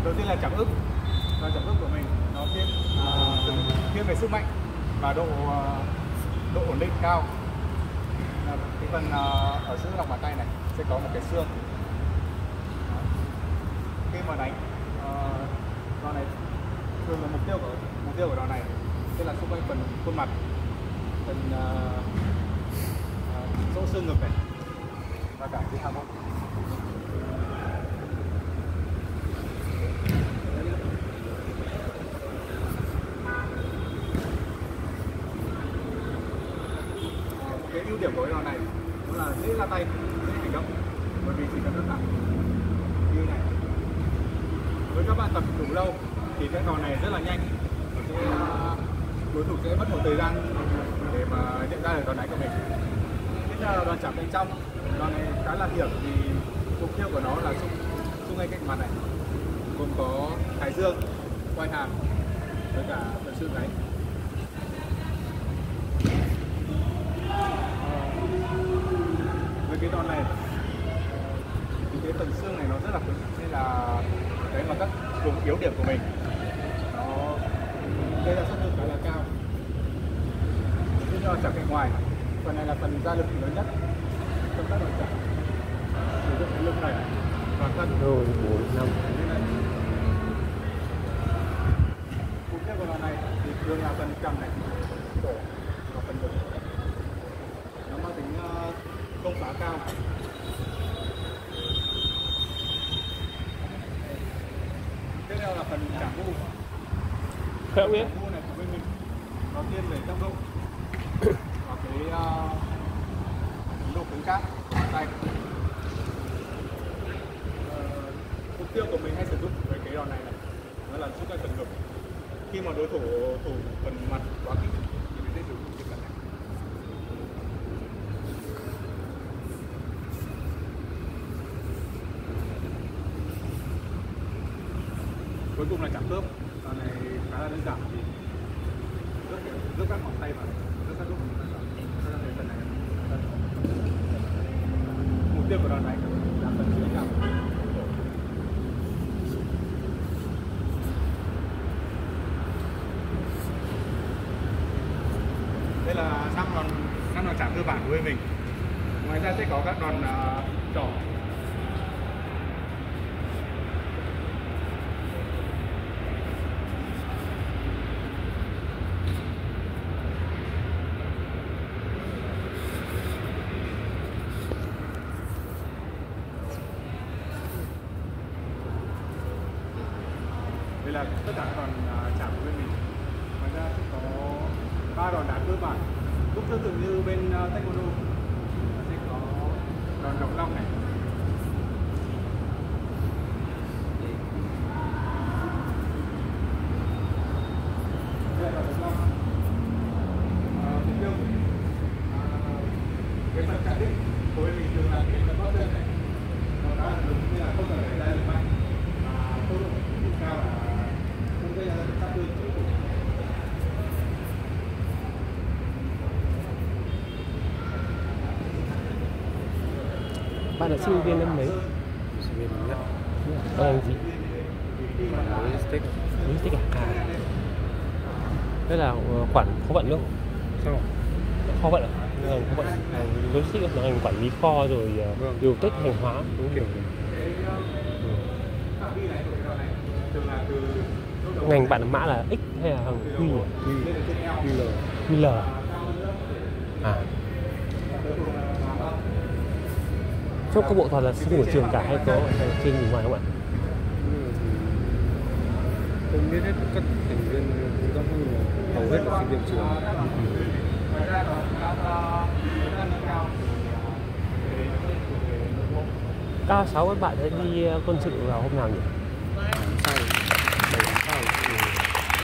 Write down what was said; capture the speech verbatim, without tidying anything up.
đầu tiên là chạm ức. Và chạm ức của mình nó thiên uh, thiên về sức mạnh và độ uh, độ ổn định cao. Uh, cái phần uh, ở giữa lòng bàn tay này sẽ có một cái xương. Đó. Khi mà đánh uh, đòn này thường là mục tiêu của mục tiêu của đòn này sẽ là xung quanh phần khuôn mặt, phần uh, uh, rỗ xương ngực này và cả cái hạ bụng. Cái ưu điểm của cái đòn này đó là dễ ra tay, dễ hành động, bởi vì chỉ cần đơn giản như này. Với các bạn tập đủ lâu thì cái đòn này rất là nhanh, đối thủ sẽ mất một thời gian để mà nhận ra được đòn đánh của mình. Tiếp theo là đòn chạm bên trong. Đòn này khá là hiểm vì mục tiêu của nó là xung xung quanh cạnh mặt này, gồm có thái dương, quai hàm với cả phần xương gáy. Với cái đòn này thì cái phần xương này nó rất là cứng, nên là cái mà các vùng yếu điểm của mình nó gây ra sát thương khá là cao. Tiếp theo là chạm cạnh ngoài. Phần này là phần ra lực lớn nhất trong các đòn chạm, sử dụng cái lực này và cân rồi bốn năm. Mục tiêu của đòn này thì thường là phần cầm này, cổ và phần ngực. Nó mang tính uh, công phá cao. Tiếp theo là phần chạm mu. Không biết. Chạm mu này của bên mình nó thiên về tốc độ và cái uh, độ cứng cáp của tay. Uh, mục tiêu của mình hay sử dụng với cái đòn này này nó là xung quanh phần ngực. Khi mà đối thủ thủ phần mặt quá kích thì mình sẽ sử dụng cái phần này. Cuối cùng là chạm khớp. Đòn này khá là đơn giản thì giúp các ngón tay vào, giúp các lúc cái phần này. Mục tiêu của đòn này là phần dưới cằm. Đây là năm đòn năm đòn chạm cơ bản của bên mình. Ngoài ra sẽ có các đòn uh, trỏ. Đây là tất cả các đòn uh, chạm của bên mình. Ngoài ra sẽ có ba đòn đá cơ bản cũng tương tự như bên uh, taekwondo. Sẽ có đòn độc long này, đây là đòn độc long. Uh, mục tiêu uh, cái phần chạm đích của bên mình thường là cái phần bóp chân này, nó khá là đúng, nên là không cần phải ra lực mạnh và tốc độ đủ cao là không gây ra được sát thương. Bạn là sinh viên năm mấy? Sinh viên năm nhất. Bạn làm gì? Logistics. Logistics à? À. Thế là quản kho vận luôn. Sao? Kho vận à? Ngành kho vận. À, logistics là ngành quản lý kho rồi vâng. điều tiết hàng hóa. Đúng kiểu này. Ừ. Ngành bạn mã là X hay là hàng Q nhỉ? Q L. Q L. À. Trong các bộ toàn là sinh của trường cả hay có ở trên ngoài không ạ? Không biết hết các thành viên công tác nhưng mà hầu hết là sinh viên trường. Cao sáu các bạn sẽ đi quân sự vào hôm nào nhỉ? Sau